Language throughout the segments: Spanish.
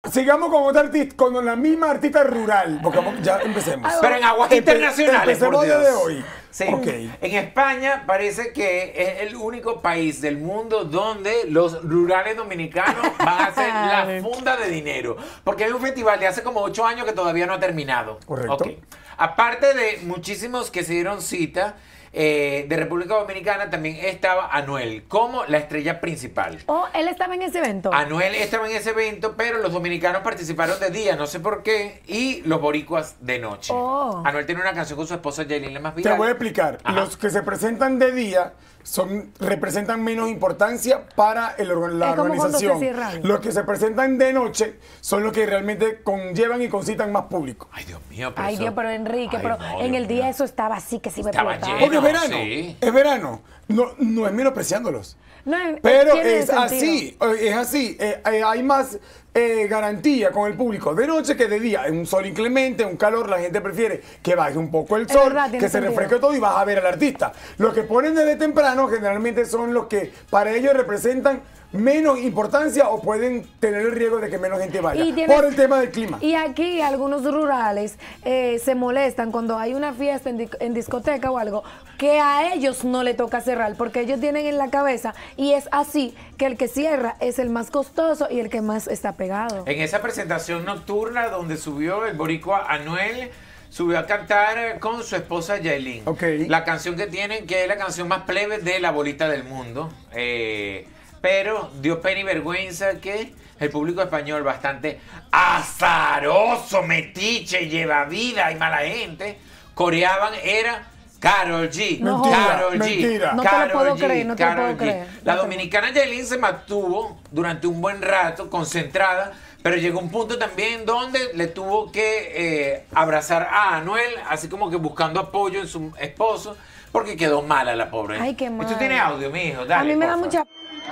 sigamos con otra artista, con la misma artista rural, porque ya empecemos. Pero en aguas internacionales, por Empecemos Dios. desde hoy. Sí. Okay. En España parece que es el único país del mundo donde los rurales dominicanos van a hacer la funda de dinero. Porque hay un festival de hace como 8 años que todavía no ha terminado. Correcto. Okay. Aparte de muchísimos que se dieron cita, de República Dominicana también estaba Anuel como la estrella principal. Oh, él estaba en ese evento. Anuel estaba en ese evento, pero los dominicanos participaron de día, no sé por qué, y los boricuas de noche. Oh. Anuel tiene una canción con su esposa Yailin, la más viral. Te voy a explicar. Ajá. Los que se presentan de día representan menos importancia para la Es como cuando organización. se cierran. Los que se presentan de noche son los que realmente conllevan y concitan más público. Ay, Dios mío, pero Ay, eso- Dios, pero Enrique, Ay, pero no, en Dios el día mío. eso estaba así que se iba a Estaba explotar. lleno. Porque es verano. Sí. Es verano. No es menospreciándolos. No, Pero tiene es sentido. así. Hay más garantía con el público de noche que de día. En un sol inclemente, un calor, la gente prefiere que baje un poco el Es sol, verdad, tiene que se sentido. refresque todo y vas a ver al artista. Los que ponen desde temprano generalmente son los que para ellos representan menos importancia o pueden tener el riesgo de que menos gente vaya Y tienes- por el tema del clima. Y aquí algunos rurales se molestan cuando hay una fiesta en discoteca o algo, que a ellos no le toca cerrar, porque ellos tienen en la cabeza, y es así, que el que cierra es el más costoso y el que más está pegado. En esa presentación nocturna donde subió el boricua Anuel, subió a cantar con su esposa Yailin. Ok. La canción que tienen, que es la canción más plebe de La Bolita del Mundo. Pero dio pena y vergüenza que el público español, bastante azaroso, metiche, lleva vida y mala gente, coreaban, era Karol G. No Karol G. mentira. No te lo Karol puedo G, creer, no te lo Karol puedo G. creer. La No te lo- dominicana Yailin se mantuvo durante un buen rato concentrada, pero llegó un punto también donde le tuvo que abrazar a Anuel, así como que buscando apoyo en su esposo, porque quedó mala la pobre. Ay, qué mal. Esto tiene audio, mi hijo, dale. A mí me da porfa. mucha...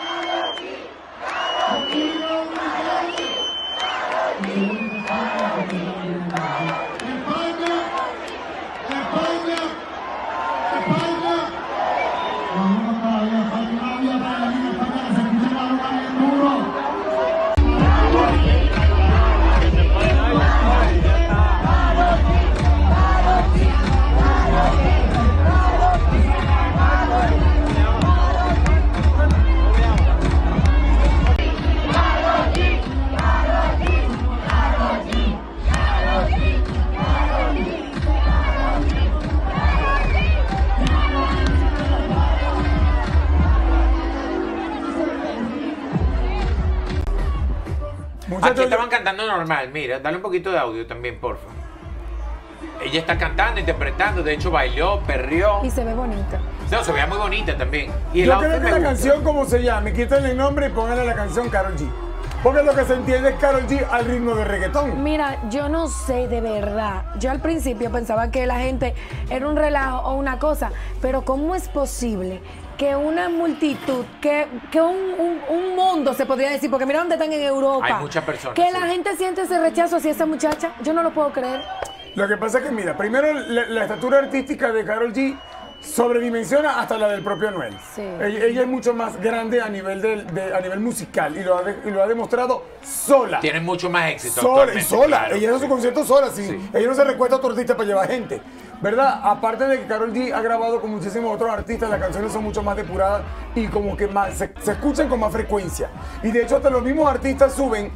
Aquí Muchachos, estaban cantando normal, mira, dale un poquito de audio también, porfa. Ella está cantando, interpretando, de hecho bailó, perrió. Y se ve bonita. No, se veía muy bonita también. Y el yo outfit creo que me la gusta. canción, como se llame, quítenle el nombre y pónganle la canción Karol G. Porque lo que se entiende es Karol G al ritmo de reggaetón. Mira, yo no sé de verdad. Yo al principio pensaba que la gente era un relajo o una cosa, pero ¿cómo es posible que una multitud, que un mundo se podría decir, porque mira dónde están en Europa? Hay muchas personas, Que sí. la gente siente ese rechazo hacia esa muchacha. Yo no lo puedo creer. Lo que pasa es que, mira, primero la estatura artística de Karol G sobredimensiona hasta la del propio Anuel. Sí. Ella es mucho más grande a nivel, a nivel musical y lo ha demostrado sola. Tienen mucho más éxito. Sola y actualmente, sola. claro. Ella hace su concierto sola. Sí. Sí. Ella no se recuesta a otro artista para llevar gente. ¿Verdad? Aparte de que Karol G ha grabado con muchísimos otros artistas, las canciones son mucho más depuradas y como que más, se escuchan con más frecuencia. Y de hecho hasta los mismos artistas suben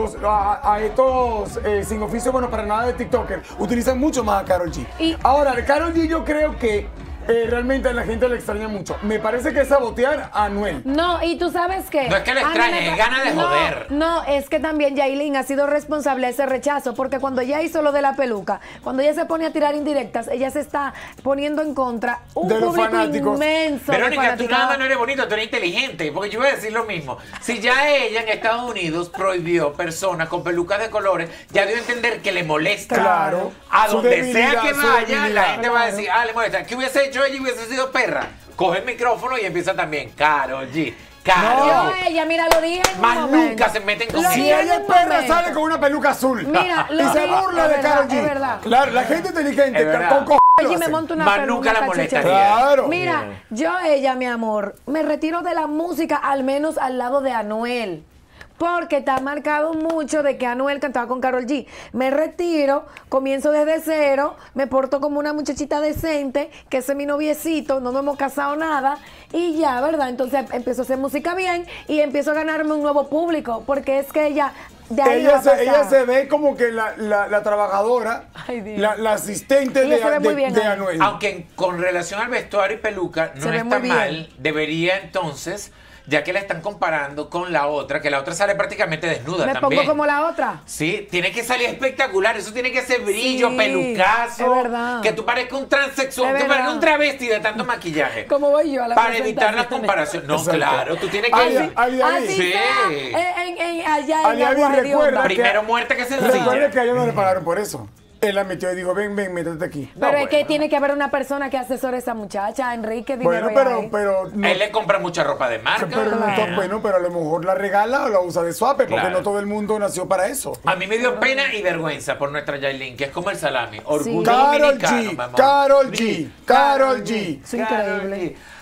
a estos sin oficio, bueno, para nada de TikToker, utilizan mucho más a Karol G. Y- Ahora, de Karol G yo creo que realmente a la gente le extraña mucho. Me parece que es sabotear a Anuel. No, y tú sabes qué. No es que le A mí extrañe, me es gana de no, joder. No, es que también Yailin ha sido responsable de ese rechazo, porque cuando ella hizo lo de la peluca, cuando ella se pone a tirar indirectas, ella se está poniendo en contra un De los público fanáticos. inmenso. de Verónica, tú fanaticada. nada más no eres bonito, tú eres inteligente. Porque yo iba a decir lo mismo. Si ya ella en Estados Unidos prohibió personas con pelucas de colores, ya dio a entender que le molesta. Claro. A Su donde debilidad, sea que su vaya, la debilidad. gente va a decir, le molesta. ¿Qué hubiese hecho ella? Hubiese sido perra. Coge el micrófono y empieza también. Karol G. Karol Yo, G. ella, mira, lo dije en un Más momento. nunca se meten con Lo ella. Si dije en ella es un perra, momento. sale con una peluca azul. Mira, y lo se dije, burla es de verdad, Karol G. es verdad. Claro, la gente inteligente, Es verdad. con cojones lo Oye, me hacen. monto una Más peluca, nunca la cachucha. molestaría. Claro. Mira, yo ella, mi amor, me retiro de la música, al menos al lado de Anuel. porque está marcado mucho de que Anuel cantaba con Karol G. Me retiro, comienzo desde cero, me porto como una muchachita decente, que ese es mi noviecito, no nos hemos casado nada, y ya, ¿verdad? Entonces empiezo a hacer música bien y empiezo a ganarme un nuevo público, porque es que ella... De ahí va a pasar. Ella se ve como que la trabajadora, Ay, Dios. la asistente Ella se ve muy bien de ahí. Anuel. Aunque con relación al vestuario y peluca no Se ve está muy bien. mal, debería entonces, ya que la están comparando con la otra, que la otra sale prácticamente desnuda Me también. pongo como la otra. Sí, tiene que salir espectacular, eso tiene que ser brillo, Sí, pelucazo, es verdad. que tú parezcas un transexual, Es que parezcas verdad. un travesti de tanto maquillaje. Como voy yo a la Para evitar las presentación. comparaciones. No, Exacto. claro, tú tienes que Ali, Así Sí. sea, allá en Ali, Agua recuerda Hedionda. primero muerta que sencilla. Recuerda que a ella no le pagaron por eso. Él la metió y dijo, ven, métete aquí. Pero No, es que bueno. tiene que haber una persona que asesore a esa muchacha, Enrique. Bueno, dinero hay ahí. pero no, Él le compra mucha ropa de marca. pero no Claro. bueno, pero a lo mejor la regala o la usa de suape, porque Claro. no todo el mundo nació para eso. A mí me dio pena y vergüenza por nuestra Yailin, que es como el salami. Orgullo Sí. Karol dominicano, G, mi amor. Karol G, Karol G. Es increíble. G.